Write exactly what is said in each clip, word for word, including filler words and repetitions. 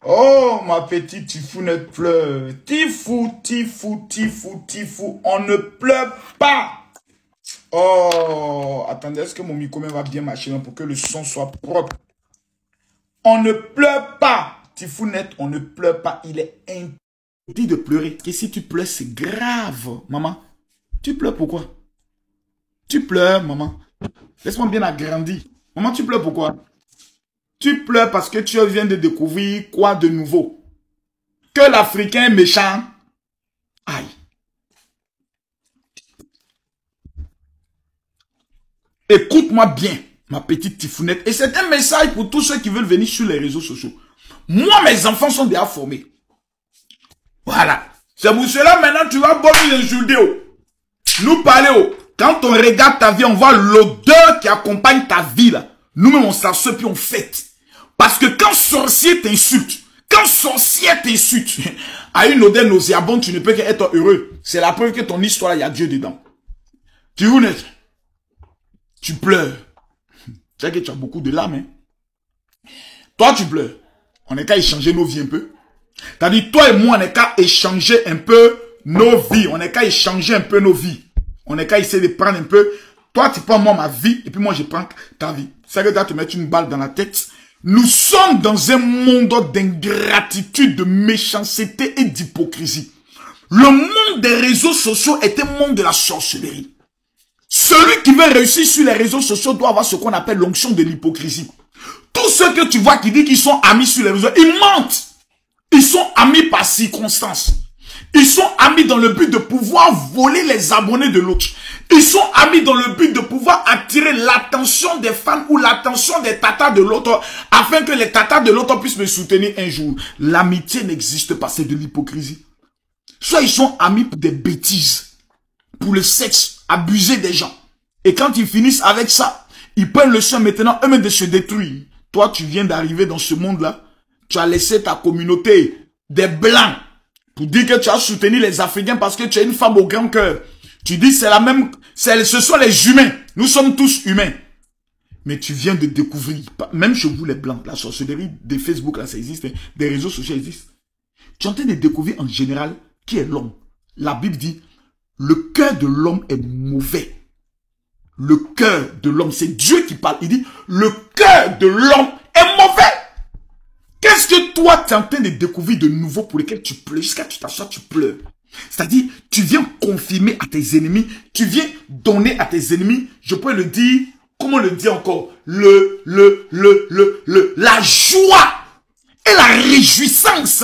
Oh, ma petite Tifounette pleure. Tifou, tifou, tifou, tifou. On ne pleure pas. Oh, attendez, est-ce que mon micro va bien marcher pour que le son soit propre? On ne pleure pas. Tifounette, on ne pleure pas. Il est interdit de pleurer. Et si tu pleures, c'est grave. Maman, tu pleures pourquoi? Tu pleures, maman. Laisse-moi bien agrandir. Maman, tu pleures pourquoi? Tu pleures parce que tu viens de découvrir quoi de nouveau? Que l'Africain est méchant. Aïe. Écoute-moi bien, ma petite Tifounette. Et c'est un message pour tous ceux qui veulent venir sur les réseaux sociaux. Moi, mes enfants sont déjà formés. Voilà. C'est pour cela, maintenant, tu vas bon nous insulter. Nous parler. Quand on regarde ta vie, on voit l'odeur qui accompagne ta vie. Là. Nous-mêmes, on s'assoit puis on fête. Parce que quand sorcier t'insulte, quand sorcier t'insulte, à une odeur nauséabonde, tu ne peux qu'être heureux. C'est la preuve que ton histoire, il y a Dieu dedans. Tu vous n'êtes, tu pleures. Tu sais que tu as beaucoup de larmes. Hein? Toi, tu pleures. On n'est qu'à échanger nos vies un peu. T'as dit, toi et moi, on n'est qu'à échanger un peu nos vies. On n'est qu'à échanger un peu nos vies. On n'est qu'à essayer de prendre un peu. Toi, tu prends moi ma vie, et puis moi, je prends ta vie. C'est que tu vas te mettre une balle dans la tête. Nous sommes dans un monde d'ingratitude, de méchanceté et d'hypocrisie. Le monde des réseaux sociaux est un monde de la sorcellerie. Celui qui veut réussir sur les réseaux sociaux doit avoir ce qu'on appelle l'onction de l'hypocrisie. Tous ceux que tu vois qui disent qu'ils sont amis sur les réseaux, ils mentent. Ils sont amis par circonstance. Ils sont amis dans le but de pouvoir voler les abonnés de l'autre. Ils sont amis dans le but de pouvoir attirer l'attention des fans ou l'attention des tatas de l'autre afin que les tatas de l'autre puissent me soutenir un jour. L'amitié n'existe pas, c'est de l'hypocrisie. Soit ils sont amis pour des bêtises, pour le sexe, abuser des gens. Et quand ils finissent avec ça, ils prennent le soin maintenant eux-mêmes de se détruire. Toi, tu viens d'arriver dans ce monde-là. Tu as laissé ta communauté des blancs pour dire que tu as soutenu les Africains parce que tu es une femme au grand cœur. Tu dis c'est la même, ce sont les humains. Nous sommes tous humains. Mais tu viens de découvrir, même chez vous les blancs, la sorcellerie des Facebook, là ça existe, hein, des réseaux sociaux existent. Tu es en train de découvrir en général qui est l'homme. La Bible dit, le cœur de l'homme est mauvais. Le cœur de l'homme, c'est Dieu qui parle. Il dit, le cœur de l'homme est mauvais. Qu'est-ce que toi, tu es en train de découvrir de nouveau pour lesquels tu pleures? Jusqu'à tu t'assois, tu pleures. C'est-à-dire, tu viens confirmer à tes ennemis, tu viens donner à tes ennemis, je peux le dire, comment le dire encore? Le, le, le, le, le, la joie et la réjouissance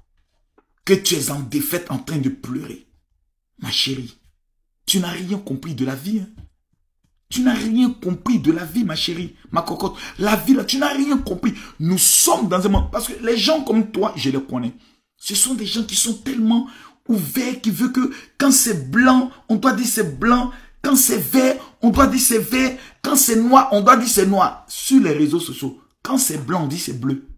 que tu es en défaite en train de pleurer. Ma chérie, tu n'as rien compris de la vie, hein? Tu n'as rien compris de la vie, ma chérie, ma cocotte. La vie, là, tu n'as rien compris. Nous sommes dans un monde... Parce que les gens comme toi, je les connais. Ce sont des gens qui sont tellement ouverts, qui veulent que quand c'est blanc, on doit dire c'est blanc. Quand c'est vert, on doit dire c'est vert. Quand c'est noir, on doit dire c'est noir. Sur les réseaux sociaux, quand c'est blanc, on dit c'est bleu.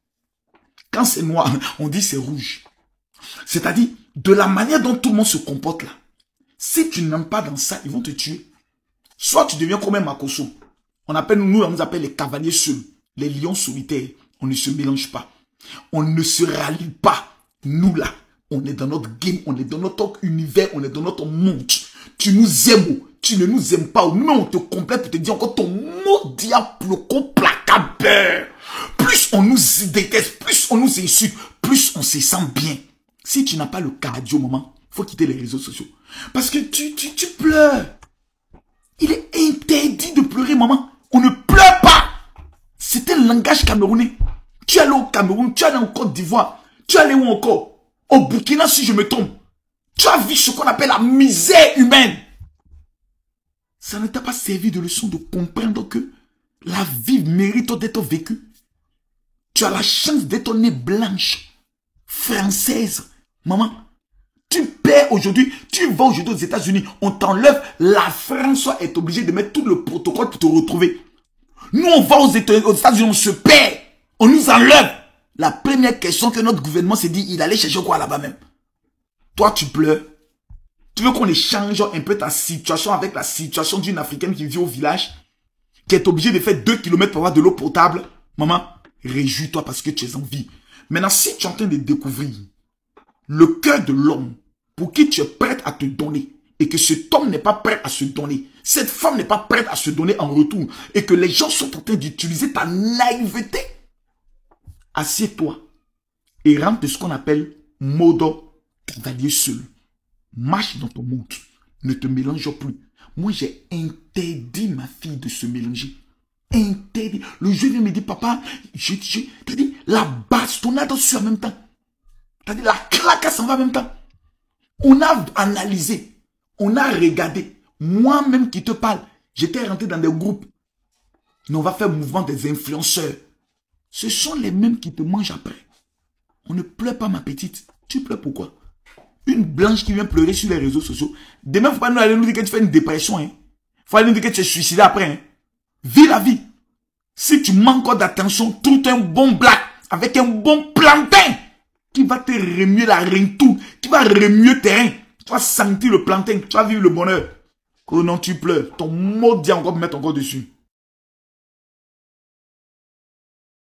Quand c'est noir, on dit c'est rouge. C'est-à-dire, de la manière dont tout le monde se comporte là. Si tu n'aimes pas dans ça, ils vont te tuer. Soit tu deviens comme un Makosso. On appelle, nous, on nous appelle les cavaliers seuls. Les lions solitaires. On ne se mélange pas. On ne se rallie pas. Nous là, on est dans notre game, on est dans notre univers, on est dans notre monde. Tu nous aimes, tu ne nous aimes pas. Nous, on te complète pour te dire encore ton mot diable placable. Plus on nous déteste, plus on nous insulte, plus on se sent bien. Si tu n'as pas le cardio, maman, il faut quitter les réseaux sociaux. Parce que tu, tu, tu pleures. Il est interdit de pleurer, maman. On ne pleure pas. C'est un langage camerounais. Tu es allé au Cameroun, tu es allé en Côte d'Ivoire, tu es allé où encore? Au Burkina, si je me trompe. Tu as vu ce qu'on appelle la misère humaine. Ça ne t'a pas servi de leçon de comprendre que la vie mérite d'être vécue. Tu as la chance d'être née blanche, française. Maman, tu perds aujourd'hui, tu vas aujourd'hui aux États-Unis, on t'enlève, la France est obligée de mettre tout le protocole pour te retrouver. Nous, on va aux États-Unis, on se perd, on nous enlève. La première question que notre gouvernement s'est dit, il allait chercher quoi là-bas même? Toi, tu pleures. Tu veux qu'on échange un peu ta situation avec la situation d'une Africaine qui vit au village, qui est obligée de faire deux kilomètres pour avoir de l'eau potable? Maman, réjouis-toi parce que tu es en vie. Maintenant, si tu es en train de découvrir le cœur de l'homme pour qui tu es prête à te donner et que cet homme n'est pas prêt à se donner, cette femme n'est pas prête à se donner en retour et que les gens sont en train d'utiliser ta naïveté, assieds-toi et rentre de ce qu'on appelle modo cavalier seul. Marche dans ton monde. Ne te mélange plus. Moi, j'ai interdit ma fille de se mélanger. Interdit. Le jeu vient me dire, papa, je, je, t'as dit, la bastonnade sur en même temps. T'as dit, la claque s'en va en même temps. On a analysé. On a regardé. Moi-même qui te parle, j'étais rentré dans des groupes. Mais on va faire mouvement des influenceurs. Ce sont les mêmes qui te mangent après. On ne pleure pas, ma petite. Tu pleures pourquoi? Une blanche qui vient pleurer sur les réseaux sociaux. Demain, il ne faut pas nous aller nous dire que tu fais une dépression. Il hein. faut aller nous dire que tu es suicidé après. Hein. Vis la vie. Si tu manques d'attention, trouve un bon black avec un bon plantain qui va te remuer la rentour, qui va remuer tes reins. Tu vas sentir le plantain, tu vas vivre le bonheur. Oh non, tu pleures. Ton mot dit encore mettre encore dessus.